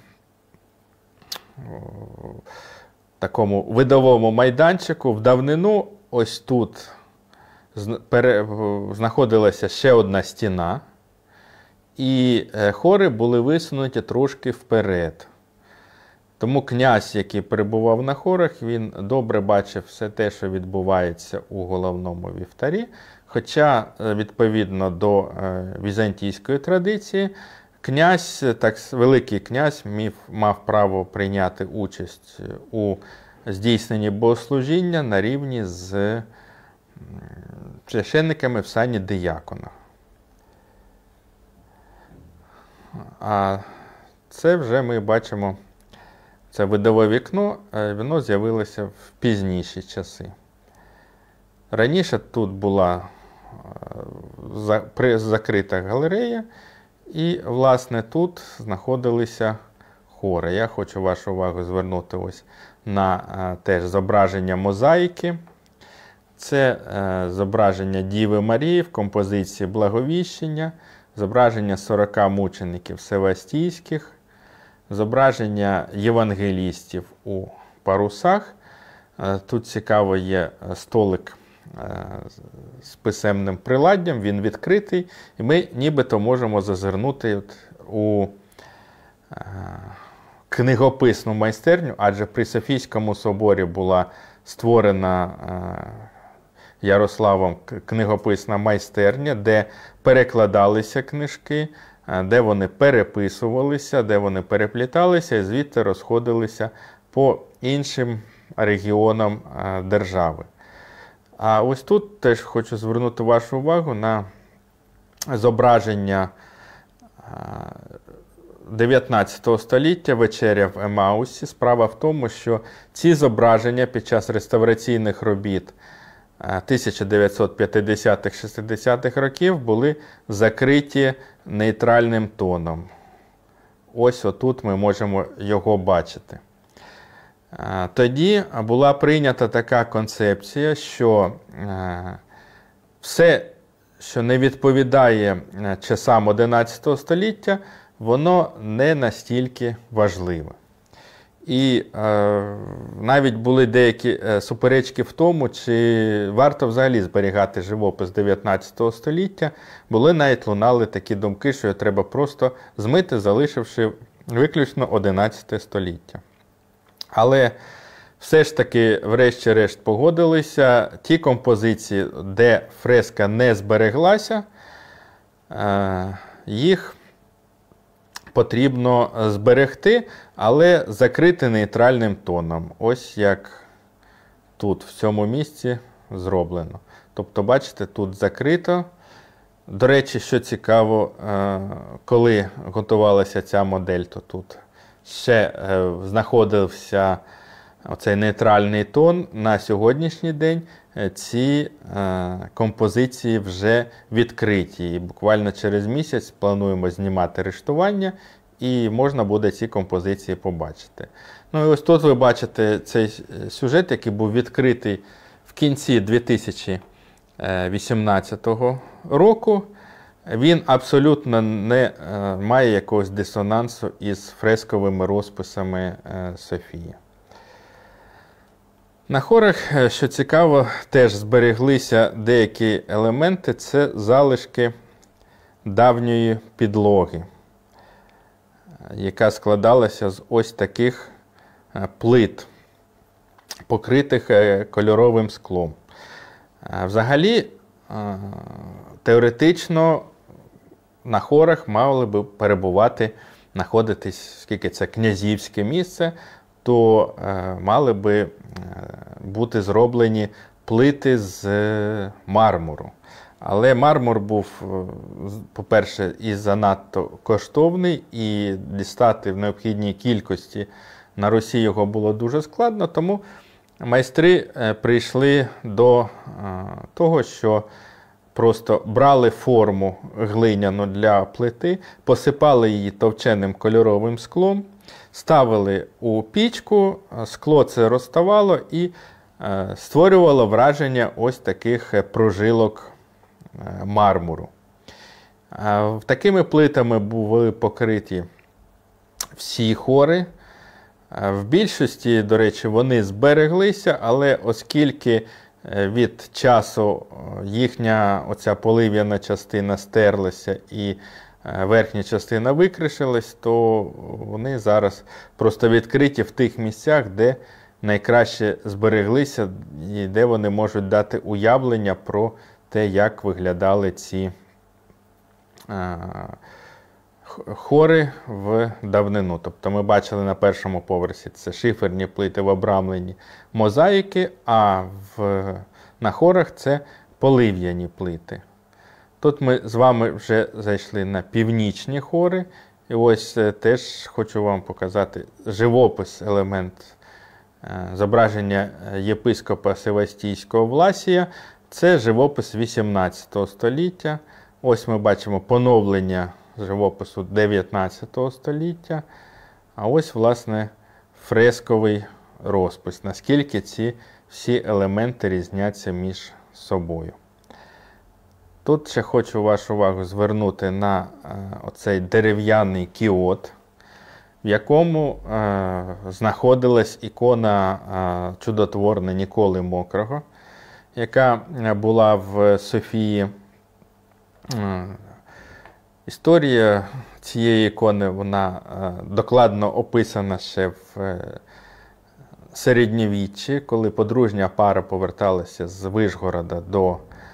такому видовому майданчику. В давнину ось тут знаходилася ще одна стіна, і хори були висунуті трошки вперед. Тому князь, який перебував на хорах, він добре бачив все те, що відбувається у головному вівтарі. Хоча, відповідно до візантійської традиції, князь, так, великий князь мав, мав право прийняти участь у здійсненні богослужіння на рівні з священниками в сані диякона. А це вже ми бачимо, це видове вікно, воно з'явилося в пізніші часи. Раніше тут була закрита галерея, і, власне, тут знаходилися хори. Я хочу вашу увагу звернути ось на теж зображення мозаїки. Це зображення Діви Марії в композиції Благовіщення, зображення сорока мучеників севастійських, зображення євангелістів у парусах. Тут цікаво є столик з писемним приладдям, він відкритий, і ми нібито можемо зазирнути у книгописну майстерню, адже при Софійському соборі була створена Ярославом книгописна майстерня, де перекладалися книжки, де вони переписувалися, де вони перепліталися і звідти розходилися по іншим регіонам держави. А ось тут теж хочу звернути вашу увагу на зображення дев'ятнадцятого століття «Вечеря в Емаусі». Справа в тому, що ці зображення під час реставраційних робіт тисяча дев'ятсот п'ятдесятих-шістдесятих років були закриті нейтральним тоном. Ось отут ми можемо його бачити. Тоді була прийнята така концепція, що все, що не відповідає часам одинадцятого століття, воно не настільки важливе. І е, навіть були деякі суперечки в тому, чи варто взагалі зберігати живопис дев'ятнадцятого століття. Були навіть лунали такі думки, що його треба просто змити, залишивши виключно одинадцяте століття. Але все ж таки, врешті-решт, погодилися. Ті композиції, де фреска не збереглася, їх потрібно зберегти, але закрити нейтральним тоном. Ось як тут, в цьому місці, зроблено. Тобто, бачите, тут закрито. До речі, що цікаво, коли готувалася ця модель, то тут ще знаходився оцей нейтральний тон. На сьогоднішній день ці композиції вже відкриті. І буквально через місяць плануємо знімати рештування, і можна буде ці композиції побачити. Ну і ось тут ви бачите цей сюжет, який був відкритий в кінці дві тисячі вісімнадцятого року. Він абсолютно не має якогось дисонансу із фресковими розписами Софії. На хорах, що цікаво, теж збереглися деякі елементи. Це залишки давньої підлоги, яка складалася з ось таких плит, покритих кольоровим склом. Взагалі, теоретично, на хорах мали би перебувати, знаходитись, оскільки це князівське місце, то е, мали би е, бути зроблені плити з е, мармуру. Але мармур був, по-перше, і занадто коштовний, і дістати в необхідній кількості на Русі його було дуже складно, тому майстри е, прийшли до е, того, що просто брали форму глиняну для плити, посипали її товченим кольоровим склом, ставили у пічку, скло це розставало і е, створювало враження ось таких прожилок е, мармуру. Е, такими плитами були покриті всі хори. Е, в більшості, до речі, вони збереглися, але оскільки від часу їхня оця полив'яна частина стерлася і верхня частина викришилась, то вони зараз просто відкриті в тих місцях, де найкраще збереглися і де вони можуть дати уявлення про те, як виглядали ці хори в давнину. Тобто ми бачили на першому поверсі це шиферні плити в обрамленні мозаїки, а в, на хорах це полив'яні плити. Тут ми з вами вже зайшли на північні хори. І ось теж хочу вам показати живопис, елемент зображення єпископа Севастійського Власія. Це живопис вісімнадцятого століття. Ось ми бачимо поновлення живопису дев'ятнадцятого століття. А ось, власне, фресковий розпис. Наскільки ці всі елементи різняться між собою. Тут ще хочу вашу увагу звернути на е, оцей дерев'яний кіот, в якому е, знаходилась ікона е, чудотворна Ніколи Мокрого, яка була в Софії. Е, історія цієї ікони, вона е, докладно описана ще в е, середньовіччі, коли подружня пара поверталася з Вишгорода до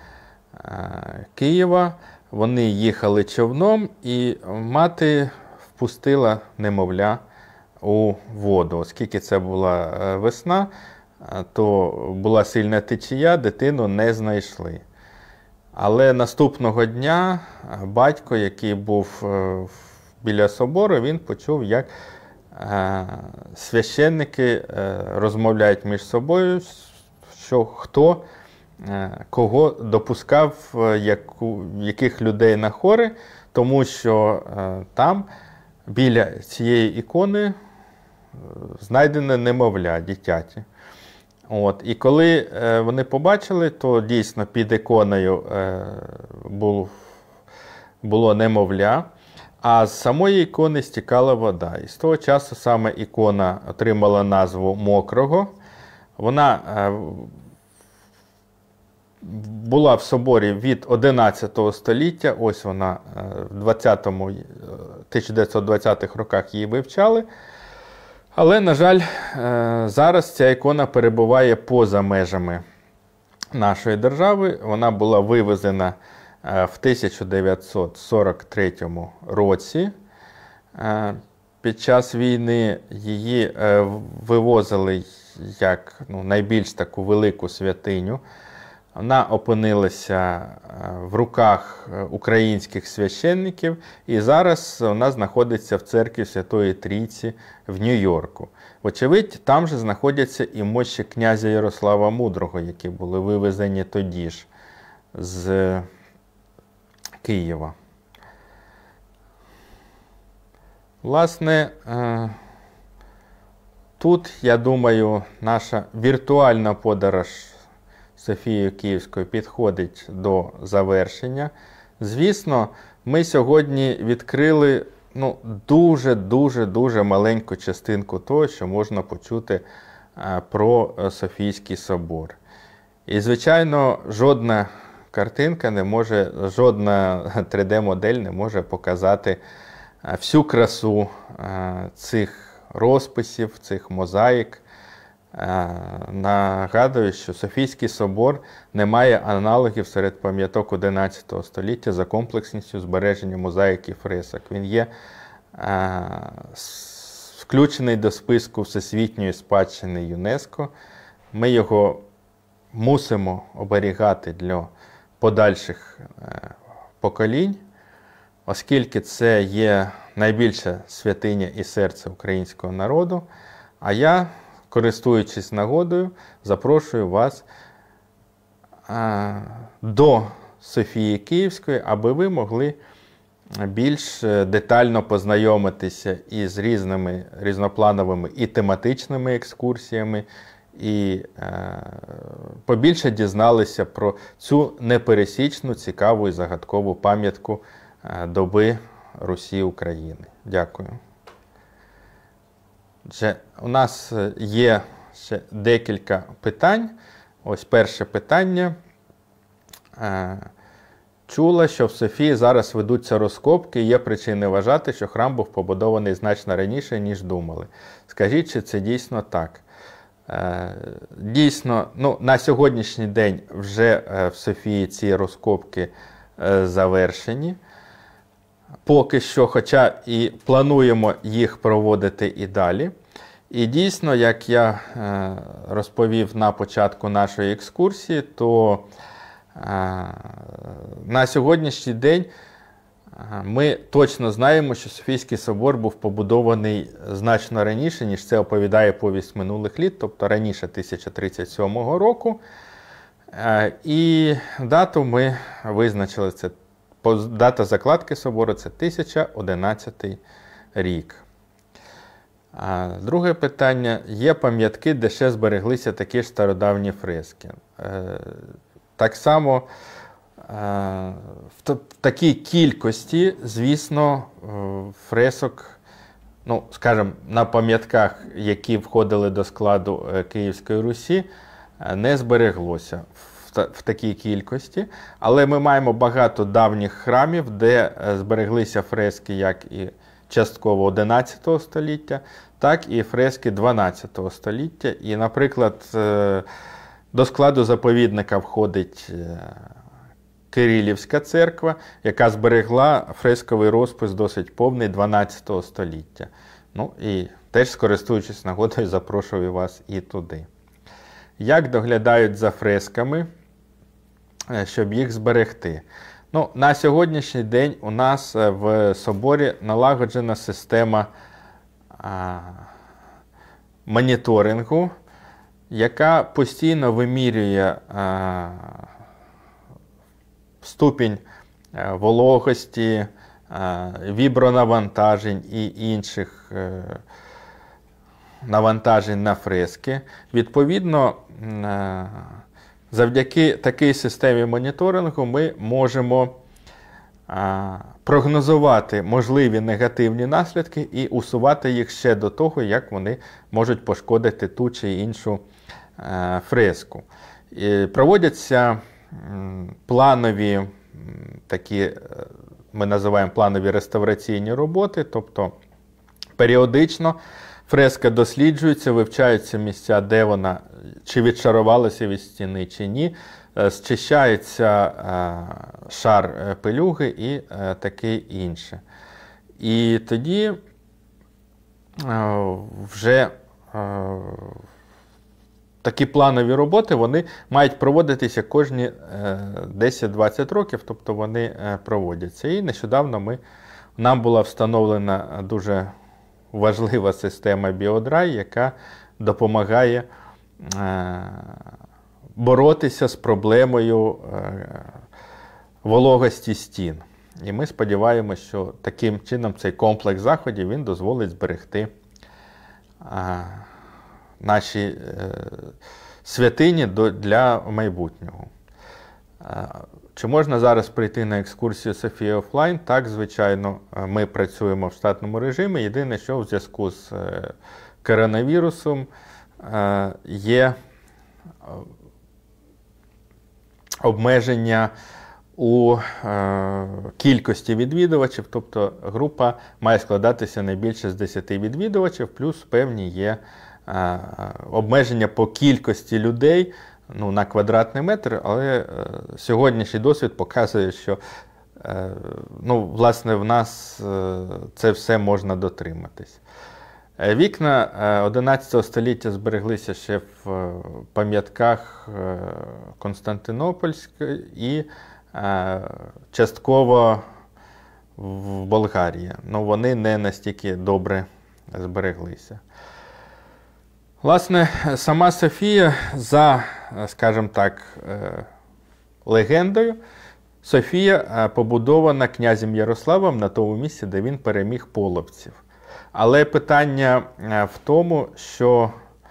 Києва, вони їхали човном, і мати впустила немовля у воду. Оскільки це була весна, то була сильна течія, дитину не знайшли. Але наступного дня батько, який був біля собору, він почув, як священники розмовляють між собою, що хто кого допускав, яку, яких людей на хори, тому що е, там біля цієї ікони знайдене немовля, дитяті. От. І коли е, вони побачили, то дійсно під іконою е, був, було немовля, а з самої ікони стікала вода. І з того часу саме ікона отримала назву Мокрого. Вона е, була в соборі від одинадцятого століття, ось вона в тисяча дев'ятсот двадцятих роках її вивчали. Але, на жаль, зараз ця ікона перебуває поза межами нашої держави. Вона була вивезена в тисяча дев'ятсот сорок третьому році. Під час війни її вивозили як ну, найбільш таку велику святиню. Вона опинилася в руках українських священників, і зараз вона знаходиться в церкві Святої Трійці в Нью-Йорку. Вочевидь, там же знаходяться і мощі князя Ярослава Мудрого, які були вивезені тоді ж з Києва. Власне, тут, я думаю, наша віртуальна подорож Софією Київською підходить до завершення. Звісно, ми сьогодні відкрили ну, дуже-дуже-дуже маленьку частинку того, що можна почути про Софійський собор. І, звичайно, жодна картинка не може, жодна три де-модель не може показати всю красу цих розписів, цих мозаїк. Нагадую, що Софійський собор не має аналогів серед пам'яток одинадцятого століття за комплексністю збереження мозаїк і фресок. Він є включений до списку Всесвітньої спадщини ЮНЕСКО. Ми його мусимо оберігати для подальших поколінь, оскільки це є найбільша святиня і серце українського народу. А я, користуючись нагодою, запрошую вас а, до Софії Київської, аби ви могли більш детально познайомитися із різними різноплановими і тематичними екскурсіями, і е, побільше дізналися про цю непересічну, цікаву і загадкову пам'ятку е, доби Русі України. Дякую. Отже, у нас є ще декілька питань. Ось перше питання. Чула, що в Софії зараз ведуться розкопки, і є причини вважати, що храм був побудований значно раніше, ніж думали. Скажіть, чи це дійсно так? Дійсно, ну, на сьогоднішній день вже в Софії ці розкопки завершені. Поки що, хоча і плануємо їх проводити і далі. І дійсно, як я розповів на початку нашої екскурсії, то на сьогоднішній день ми точно знаємо, що Софійський собор був побудований значно раніше, ніж це оповідає повість минулих літ, тобто раніше тисяча тридцять сьомого року. І дату ми визначили, це дата закладки собору – це тисяча одинадцятий рік. Друге питання. Є пам'ятки, де ще збереглися такі ж стародавні фрески. Так само в такій кількості, звісно, фресок, ну, скажімо, на пам'ятках, які входили до складу Київської Русі, не збереглося в такій кількості. Але ми маємо багато давніх храмів, де збереглися фрески як і частково одинадцятого століття, так і фрески дванадцятого століття. І, наприклад, до складу заповідника входить Кирилівська церква, яка зберегла фресковий розпис досить повний дванадцятого століття. Ну і теж, скористуючись нагодою, запрошую вас і туди. Як доглядають за фресками, щоб їх зберегти? Ну, на сьогоднішній день у нас в соборі налагоджена система а, моніторингу, яка постійно вимірює а, ступінь вологості, а, вібронавантажень і інших а, навантажень на фрески. Відповідно, а, завдяки такій системі моніторингу ми можемо а, прогнозувати можливі негативні наслідки і усувати їх ще до того, як вони можуть пошкодити ту чи іншу а, фреску. І проводяться м, планові, м, такі, ми називаємо планові реставраційні роботи, тобто періодично фреска досліджується, вивчаються місця, де вона чи відшарувалася від стіни, чи ні. Зчищається шар пилюги і таке інше. І тоді вже такі планові роботи, вони мають проводитися кожні десять-двадцять років, тобто вони проводяться. І нещодавно ми, нам була встановлена дуже важлива система BioDry, яка допомагає е, боротися з проблемою е, вологості стін. І ми сподіваємося, що таким чином цей комплекс заходів він дозволить зберегти е, наші е, святині до, для майбутнього. Е, Чи можна зараз прийти на екскурсію Софія офлайн? Так, звичайно, ми працюємо в штатному режимі. Єдине, що в зв'язку з коронавірусом є обмеження у кількості відвідувачів, тобто група має складатися не більше з десяти відвідувачів, плюс певні є обмеження по кількості людей, ну, на квадратний метр, але е, сьогоднішній досвід показує, що е, ну, власне, в нас е, це все можна дотриматись. Е, вікна е, одинадцятого століття збереглися ще в е, пам'ятках е, Константинопольської і е, частково в Болгарії. Ну, вони не настільки добре збереглися. Власне, сама Софія, за, скажімо так, легендою, Софія побудована князем Ярославом на тому місці, де він переміг половців. Але питання в тому, що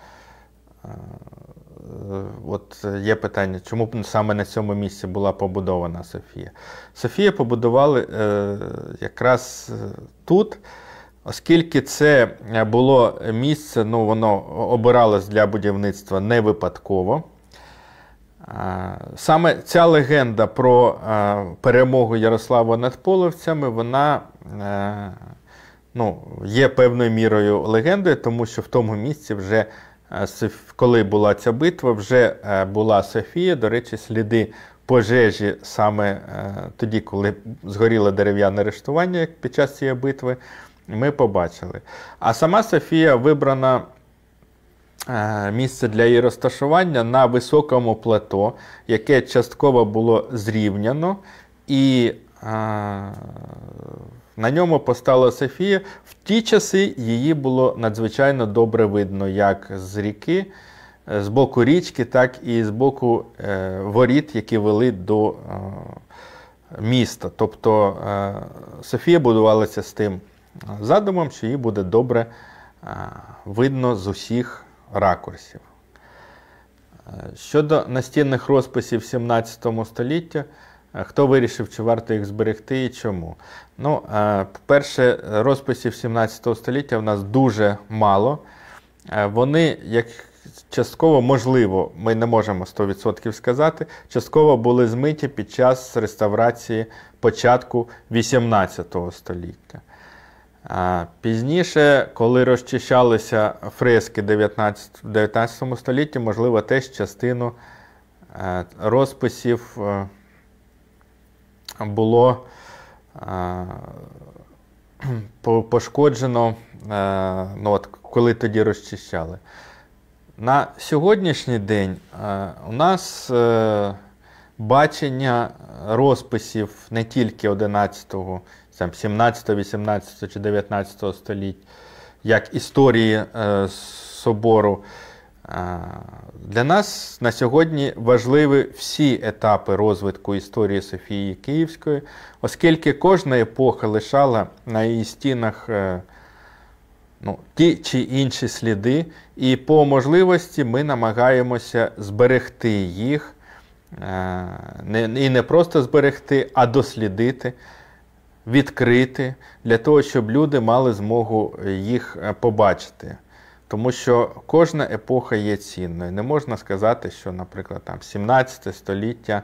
от є питання, чому саме на цьому місці була побудована Софія. Софія побудували якраз тут, оскільки це було місце, ну, воно обиралось для будівництва не випадково. Саме ця легенда про перемогу Ярослава над половцями, вона ну, є певною мірою легендою, тому що в тому місці вже, коли була ця битва, вже була Софія. До речі, сліди пожежі саме тоді, коли згоріло дерев'яне рештування під час цієї битви, ми побачили. А сама Софія вибрана місце для її розташування на високому плато, яке частково було зрівняно, і а, на ньому постала Софія. В ті часи її було надзвичайно добре видно як з ріки, з боку річки, так і з боку е, воріт, які вели до е, міста. Тобто е, Софія будувалася з тим задумом, що її буде добре е, видно з усіх ракурсів. Щодо настінних розписів сімнадцятого століття, хто вирішив, чи варто їх зберегти і чому? Ну, по-перше, розписів сімнадцятого століття в нас дуже мало. Вони, як частково, можливо, ми не можемо сто відсотків сказати, частково були змиті під час реставрації початку вісімнадцятого століття. Пізніше, коли розчищалися фрески в дев'ятнадцятому столітті, можливо, теж частину розписів було пошкоджено, ну, от, коли тоді розчищали. На сьогоднішній день у нас бачення розписів не тільки одинадцятого, сімнадцятого, вісімнадцятого чи дев'ятнадцятого століть, як історії е, собору. Е, для нас на сьогодні важливі всі етапи розвитку історії Софії Київської, оскільки кожна епоха лишала на її стінах е, ну, ті чи інші сліди, і по можливості ми намагаємося зберегти їх, е, не, і не просто зберегти, а дослідити, відкрити, для того, щоб люди мали змогу їх побачити. Тому що кожна епоха є цінною. Не можна сказати, що, наприклад, там сімнадцяте століття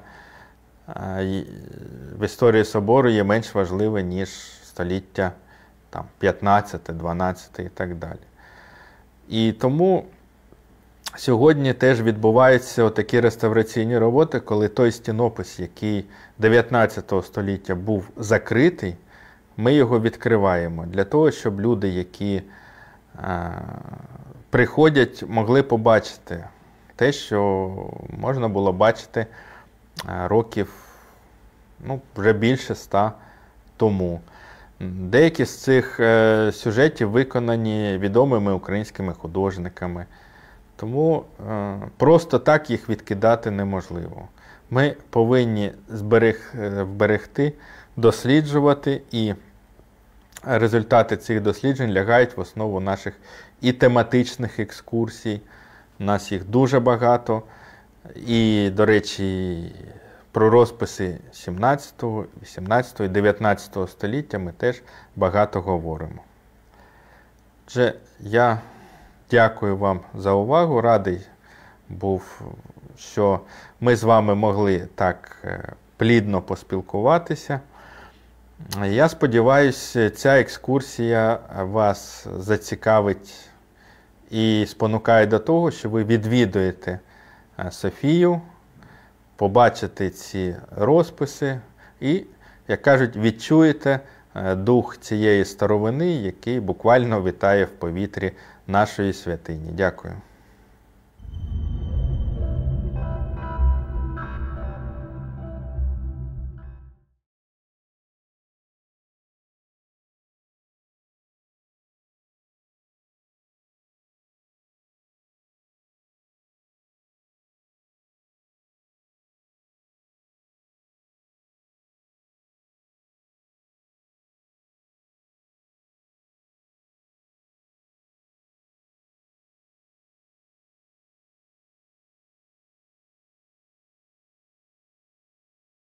в історії собору є менш важливе, ніж століття там, п'ятнадцяте, дванадцяте і так далі. І тому сьогодні теж відбуваються такі реставраційні роботи, коли той стінопис, який дев'ятнадцятого століття був закритий, ми його відкриваємо для того, щоб люди, які а, приходять, могли побачити те, що можна було бачити а, років ну, вже більше ста тому. Деякі з цих е, сюжетів виконані відомими українськими художниками. Тому е, просто так їх відкидати неможливо. Ми повинні зберег, вберегти, досліджувати, і результати цих досліджень лягають в основу наших і тематичних екскурсій. У нас їх дуже багато. І, до речі, про розписи сімнадцятого, вісімнадцятого і дев'ятнадцятого століття ми теж багато говоримо. Отже, я дякую вам за увагу. Радий був, що ми з вами могли так плідно поспілкуватися. Я сподіваюся, ця екскурсія вас зацікавить і спонукає до того, що ви відвідуєте Софію, побачите ці розписи і, як кажуть, відчуєте дух цієї старовини, який буквально витає в повітрі нашої святині. Дякую.